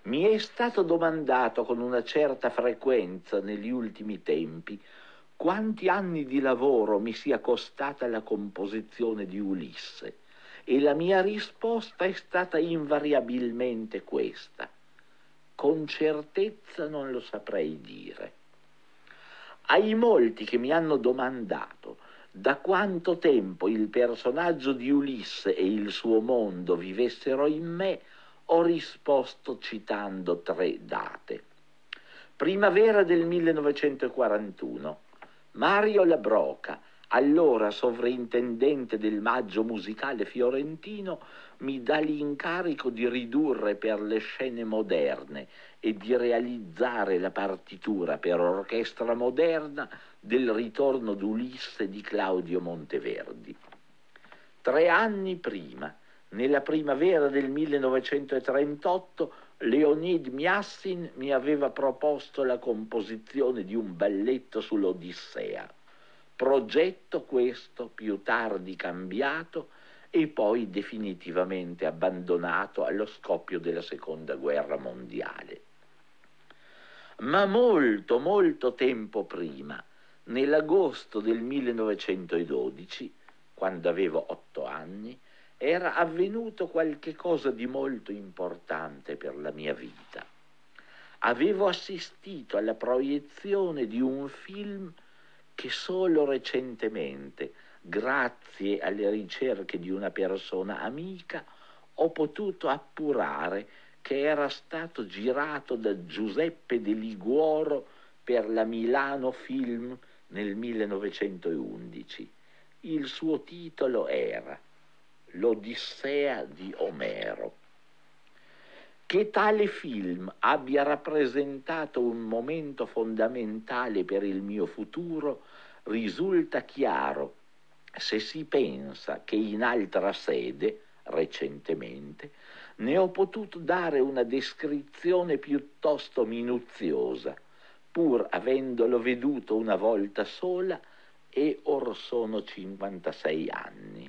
Mi è stato domandato con una certa frequenza negli ultimi tempi quanti anni di lavoro mi sia costata la composizione di Ulisse, e la mia risposta è stata invariabilmente questa: con certezza non lo saprei dire. Ai molti che mi hanno domandato da quanto tempo il personaggio di Ulisse e il suo mondo vivessero in me, ho risposto citando 3 date. Primavera del 1941. Mario Labroca, allora sovrintendente del Maggio Musicale Fiorentino, mi dà l'incarico di ridurre per le scene moderne e di realizzare la partitura per orchestra moderna del Ritorno d'Ulisse di Claudio Monteverdi. 3 anni prima, nella primavera del 1938, Leonid Miassin mi aveva proposto la composizione di un balletto sull'Odissea, progetto questo più tardi cambiato e poi definitivamente abbandonato allo scoppio della Seconda Guerra Mondiale. Ma molto, molto tempo prima, nell'agosto del 1912, quando avevo 8 anni, era avvenuto qualche cosa di molto importante per la mia vita. Avevo assistito alla proiezione di un film che solo recentemente, grazie alle ricerche di una persona amica, ho potuto appurare che era stato girato da Giuseppe De Liguoro per la Milano Film nel 1911. Il suo titolo era L'Odissea di Omero. Che tale film abbia rappresentato un momento fondamentale per il mio futuro risulta chiaro se si pensa che in altra sede, recentemente, ne ho potuto dare una descrizione piuttosto minuziosa, pur avendolo veduto una volta sola, e or sono 56 anni.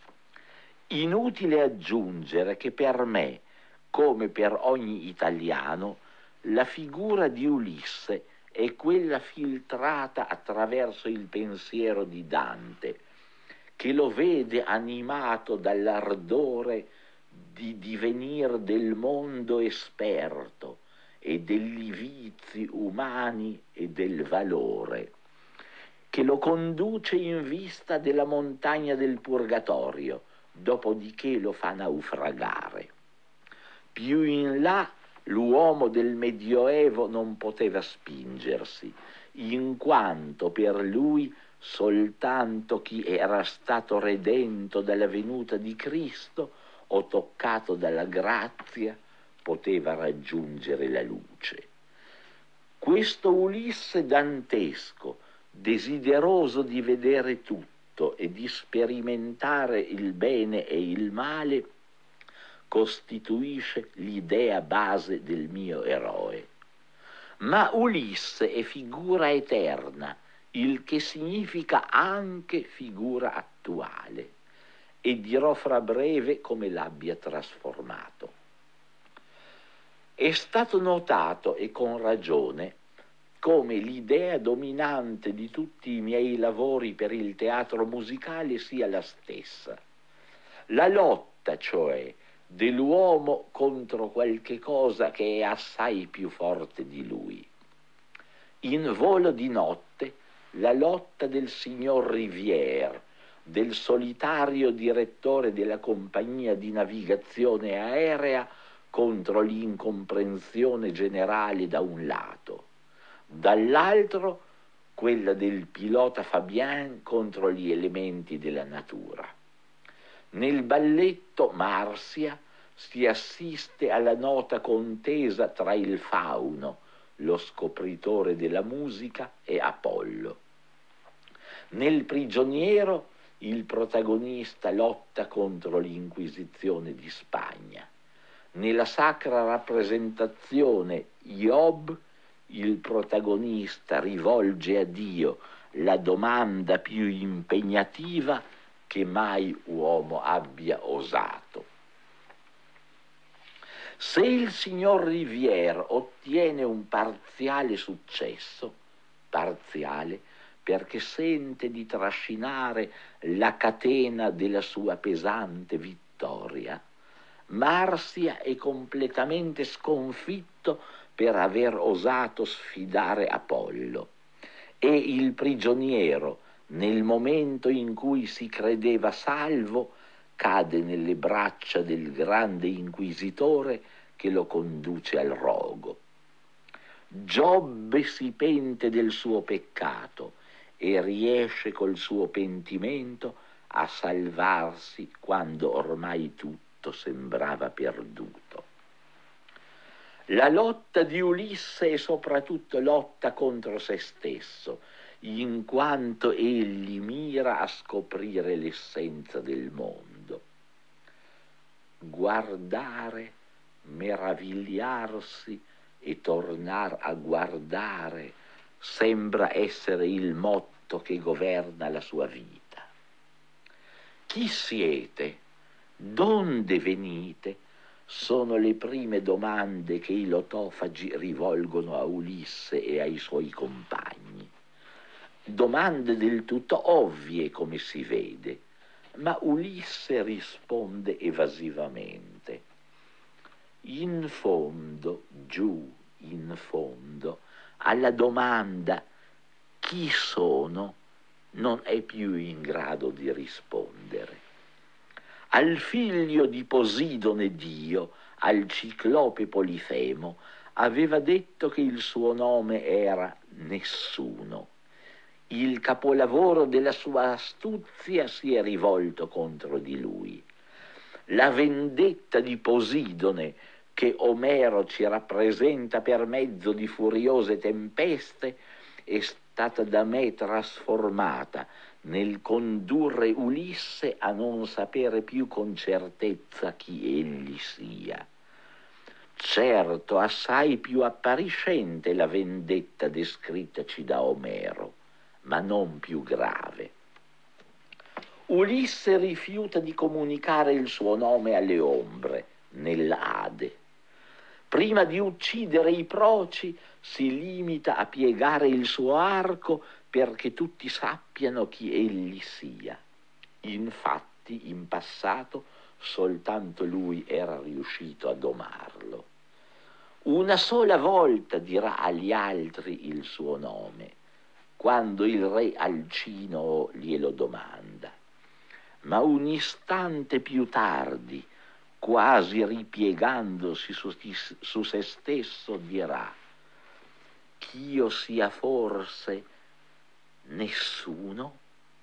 Inutile aggiungere che per me, come per ogni italiano, la figura di Ulisse è quella filtrata attraverso il pensiero di Dante, che lo vede animato dall'ardore di divenir del mondo esperto e degli vizi umani e del valore, che lo conduce in vista della montagna del Purgatorio, dopodiché lo fa naufragare. Più in là l'uomo del Medioevo non poteva spingersi, in quanto per lui soltanto chi era stato redento dalla venuta di Cristo o toccato dalla grazia poteva raggiungere la luce. Questo Ulisse dantesco, desideroso di vedere tutto e di sperimentare il bene e il male, costituisce l'idea base del mio eroe. Ma Ulisse è figura eterna, il che significa anche figura attuale, e dirò fra breve come l'abbia trasformato. È stato notato, e con ragione, come l'idea dominante di tutti i miei lavori per il teatro musicale sia la stessa. La lotta, cioè, dell'uomo contro qualche cosa che è assai più forte di lui. In Volo di notte, la lotta del signor Rivière, del solitario direttore della compagnia di navigazione aerea, contro l'incomprensione generale da un lato, dall'altro quella del pilota Fabien contro gli elementi della natura. Nel balletto Marsia si assiste alla nota contesa tra il Fauno, lo scopritore della musica, e Apollo. Nel Prigioniero il protagonista lotta contro l'Inquisizione di Spagna. Nella sacra rappresentazione Iob il protagonista rivolge a Dio la domanda più impegnativa che mai uomo abbia osato. Se il signor Rivière ottiene un parziale successo, parziale perché sente di trascinare la catena della sua pesante vittoria, Marsia è completamente sconfitto per aver osato sfidare Apollo e il prigioniero, nel momento in cui si credeva salvo, cade nelle braccia del grande inquisitore che lo conduce al rogo. Giobbe si pente del suo peccato e riesce col suo pentimento a salvarsi quando ormai tutto sembrava perduto. La lotta di Ulisse è soprattutto lotta contro se stesso, in quanto egli mira a scoprire l'essenza del mondo. Guardare, meravigliarsi e tornar a guardare sembra essere il motto che governa la sua vita. Chi siete? Donde venite? Sono le prime domande che i lotofagi rivolgono a Ulisse e ai suoi compagni. Domande del tutto ovvie, come si vede, ma Ulisse risponde evasivamente. In fondo, giù in fondo, alla domanda chi sono non è più in grado di rispondere. Al figlio di Posidone Dio, al ciclope Polifemo, aveva detto che il suo nome era Nessuno. Il capolavoro della sua astuzia si è rivolto contro di lui. La vendetta di Posidone, che Omero ci rappresenta per mezzo di furiose tempeste, è stata da me trasformata nel condurre Ulisse a non sapere più con certezza chi egli sia. Certo, assai più appariscente la vendetta descrittaci da Omero, ma non più grave. Ulisse rifiuta di comunicare il suo nome alle ombre, nell'Ade. Prima di uccidere i proci si limita a piegare il suo arco perché tutti sappiano chi egli sia. Infatti, in passato, soltanto lui era riuscito a domarlo. Una sola volta dirà agli altri il suo nome, quando il re Alcino glielo domanda. Ma un istante più tardi, quasi ripiegandosi su se stesso, dirà: ch'io sia forse nessuno?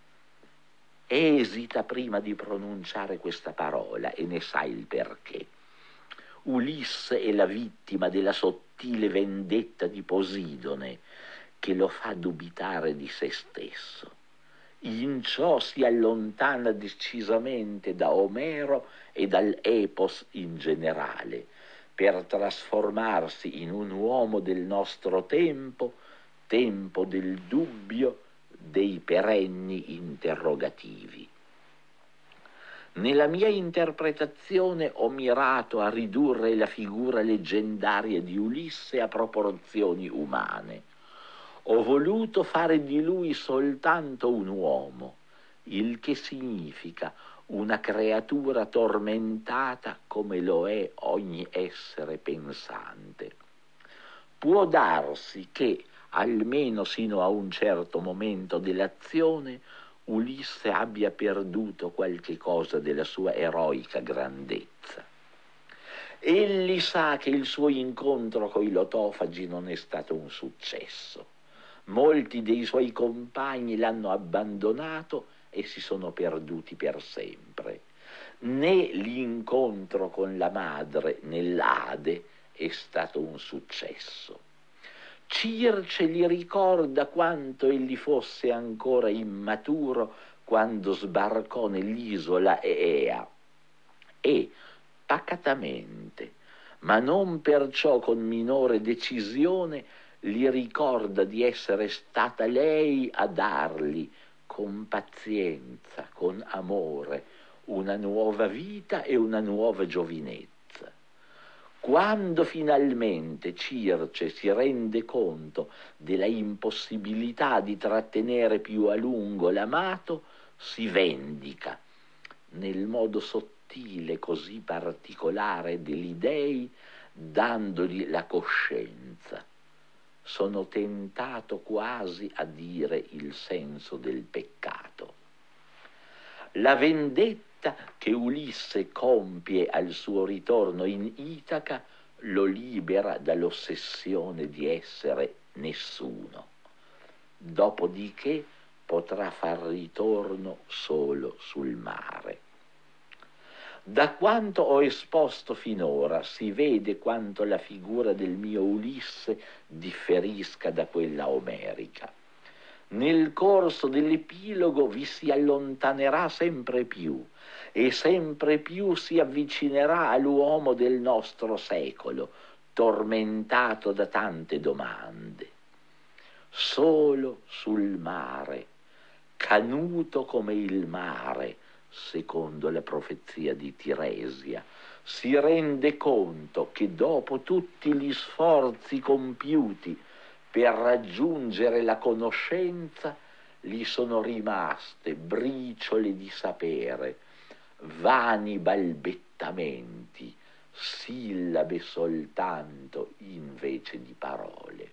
Esita prima di pronunciare questa parola e ne sa il perché. Ulisse è la vittima della sottile vendetta di Posidone che lo fa dubitare di se stesso. In ciò si allontana decisamente da Omero e dall'epos in generale, per trasformarsi in un uomo del nostro tempo, tempo del dubbio, dei perenni interrogativi. Nella mia interpretazione ho mirato a ridurre la figura leggendaria di Ulisse a proporzioni umane. Ho voluto fare di lui soltanto un uomo, il che significa una creatura tormentata come lo è ogni essere pensante. Può darsi che, almeno sino a un certo momento dell'azione, Ulisse abbia perduto qualche cosa della sua eroica grandezza. Egli sa che il suo incontro coi lotofagi non è stato un successo. Molti dei suoi compagni l'hanno abbandonato e si sono perduti per sempre. Né l'incontro con la madre nell'Ade è stato un successo. Circe gli ricorda quanto egli fosse ancora immaturo quando sbarcò nell'isola Eea e, pacatamente, ma non perciò con minore decisione, gli ricorda di essere stata lei a dargli, con pazienza, con amore, una nuova vita e una nuova giovinezza. Quando finalmente Circe si rende conto della impossibilità di trattenere più a lungo l'amato, si vendica nel modo sottile, così particolare degli dei, dandogli la coscienza. Sono tentato quasi a dire il senso del peccato. La vendetta che Ulisse compie al suo ritorno in Itaca lo libera dall'ossessione di essere nessuno. Dopodiché potrà far ritorno solo sul mare. Da quanto ho esposto finora si vede quanto la figura del mio Ulisse differisca da quella omerica. Nel corso dell'epilogo vi si allontanerà sempre più e sempre più si avvicinerà all'uomo del nostro secolo, tormentato da tante domande. Solo sul mare, canuto come il mare, secondo la profezia di Tiresia, si rende conto che dopo tutti gli sforzi compiuti per raggiungere la conoscenza, gli sono rimaste briciole di sapere, vani balbettamenti, sillabe soltanto invece di parole.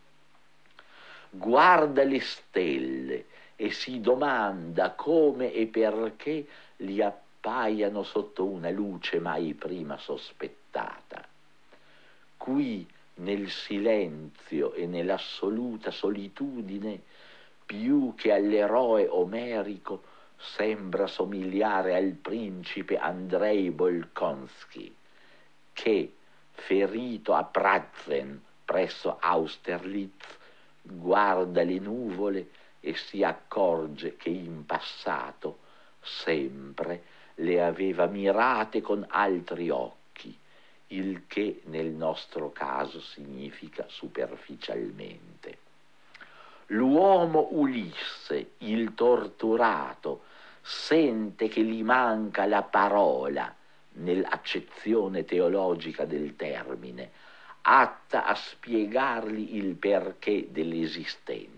Guarda le stelle e si domanda come e perché gli appaiano sotto una luce mai prima sospettata. Qui, nel silenzio e nell'assoluta solitudine, più che all'eroe omerico, sembra somigliare al principe Andrei Bolkonsky, che, ferito a Pratzen presso Austerlitz, guarda le nuvole e si accorge che in passato sempre le aveva mirate con altri occhi, il che nel nostro caso significa superficialmente. L'uomo Ulisse, il torturato, sente che gli manca la parola nell'accezione teologica del termine, atta a spiegargli il perché dell'esistenza.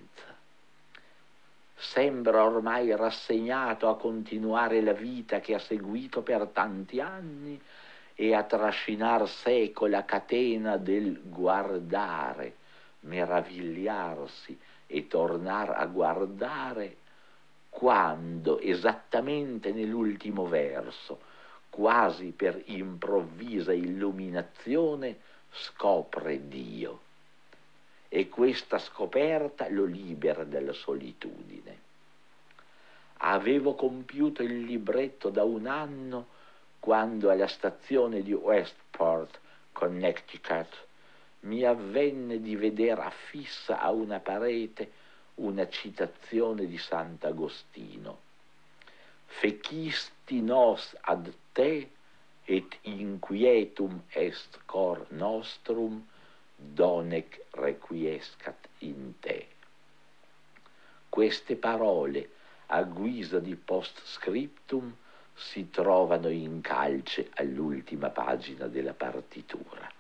Sembra ormai rassegnato a continuare la vita che ha seguito per tanti anni e a trascinar seco la catena del guardare, meravigliarsi e tornar a guardare, quando esattamente nell'ultimo verso, quasi per improvvisa illuminazione, scopre Dio. E questa scoperta lo libera dalla solitudine. Avevo compiuto il libretto da 1 anno quando alla stazione di Westport, Connecticut, mi avvenne di vedere affissa a una parete una citazione di Sant'Agostino: Fecisti nos ad te, et inquietum est cor nostrum, donec requiescat in te. Queste parole, a guisa di postscriptum, si trovano in calce all'ultima pagina della partitura.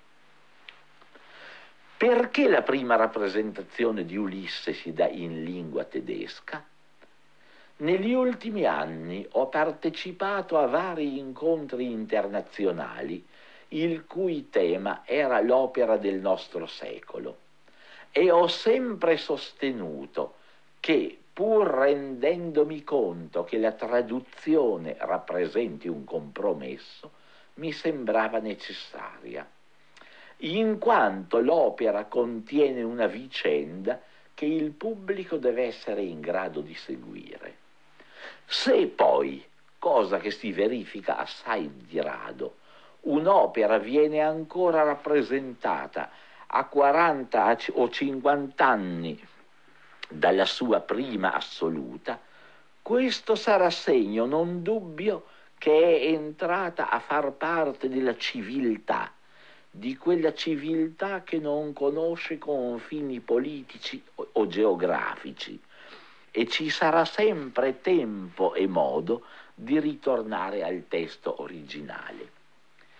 Perché la prima rappresentazione di Ulisse si dà in lingua tedesca? Negli ultimi anni ho partecipato a vari incontri internazionali il cui tema era l'opera del nostro secolo e ho sempre sostenuto che, pur rendendomi conto che la traduzione rappresenti un compromesso, mi sembrava necessaria, in quanto l'opera contiene una vicenda che il pubblico deve essere in grado di seguire. Se poi, cosa che si verifica assai di rado, un'opera viene ancora rappresentata a 40 o 50 anni dalla sua prima assoluta, questo sarà segno non dubbio che è entrata a far parte della civiltà, di quella civiltà che non conosce confini politici o geografici, e ci sarà sempre tempo e modo di ritornare al testo originale.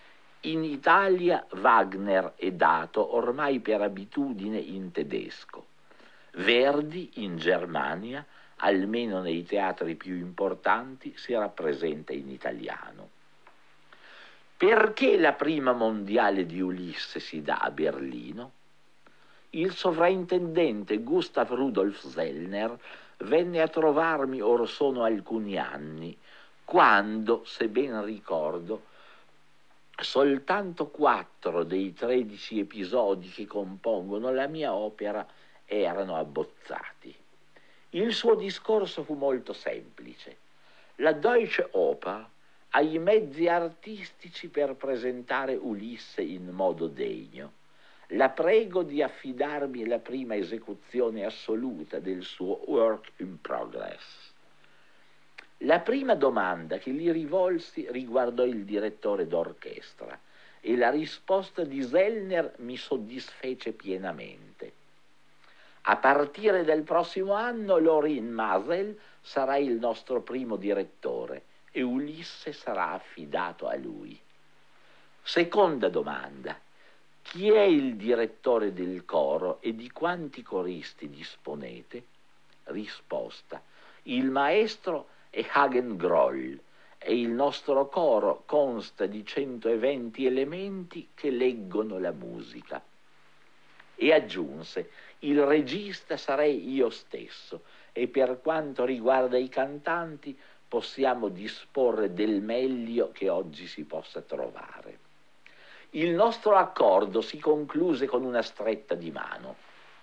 In Italia Wagner è dato ormai per abitudine in tedesco. Verdi in Germania, almeno nei teatri più importanti, si rappresenta in italiano. Perché la prima mondiale di Ulisse si dà a Berlino? Il sovrintendente Gustav Rudolf Sellner venne a trovarmi or sono alcuni anni, quando, se ben ricordo, soltanto 4 dei 13 episodi che compongono la mia opera erano abbozzati. Il suo discorso fu molto semplice. La Deutsche Oper ha i mezzi artistici per presentare Ulisse in modo degno. La prego di affidarmi la prima esecuzione assoluta del suo work in progress. La prima domanda che gli rivolsi riguardò il direttore d'orchestra e la risposta di Sellner mi soddisfece pienamente. A partire dal prossimo anno Lorin Maazel sarà il nostro primo direttore e Ulisse sarà affidato a lui. Seconda domanda: chi è il direttore del coro e di quanti coristi disponete? Risposta: il maestro è Hagen Groll e il nostro coro consta di 120 elementi che leggono la musica. E aggiunse: il regista sarei io stesso e per quanto riguarda i cantanti possiamo disporre del meglio che oggi si possa trovare. Il nostro accordo si concluse con una stretta di mano.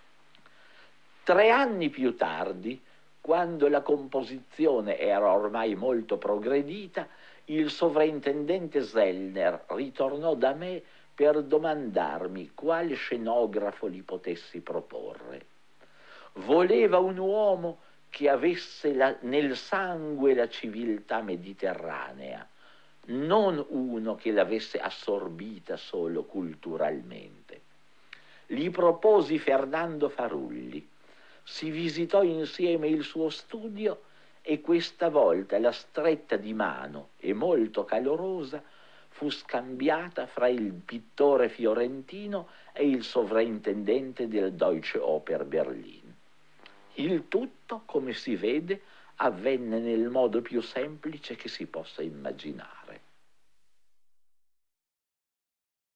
3 anni più tardi, quando la composizione era ormai molto progredita, il sovrintendente Sellner ritornò da me per domandarmi quale scenografo gli potessi proporre. Voleva un uomo che avesse nel sangue la civiltà mediterranea, non uno che l'avesse assorbita solo culturalmente. Gli proposi Fernando Farulli. Si visitò insieme il suo studio e questa volta la stretta di mano e molto calorosa fu scambiata fra il pittore fiorentino e il sovrintendente del Deutsche Oper Berlin. Il tutto, come si vede, avvenne nel modo più semplice che si possa immaginare.